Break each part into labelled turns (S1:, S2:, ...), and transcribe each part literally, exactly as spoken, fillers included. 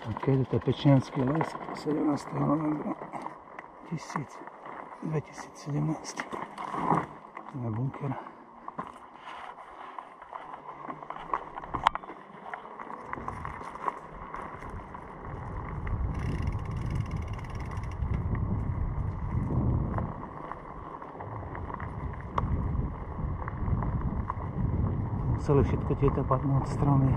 S1: Okay, toto je Pečiansky les, sedemnásteho novembra dvetisícsedemnásť. To je bunker. Museli všetko tieto padnúť stromy.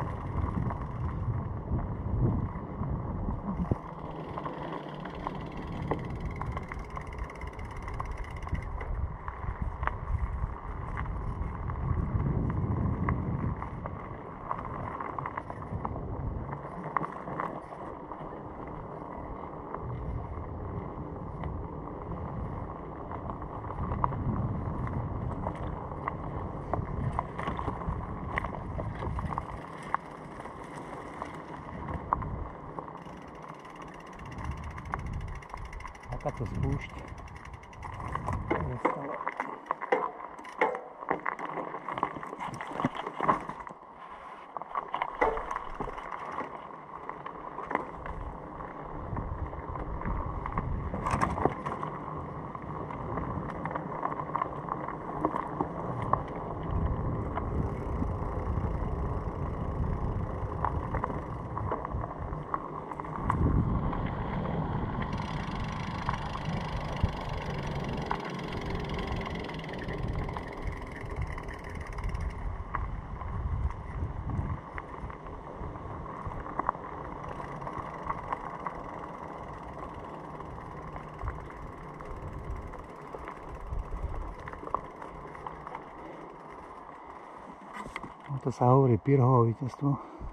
S1: Takáto spúšť nastala. To sa hovorí Pirhovo víťazstvo.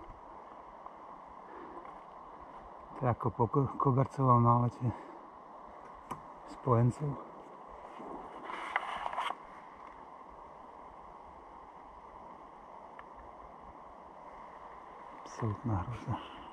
S1: To je ako po kobercovom nálete spojencov. Absolutná hroza.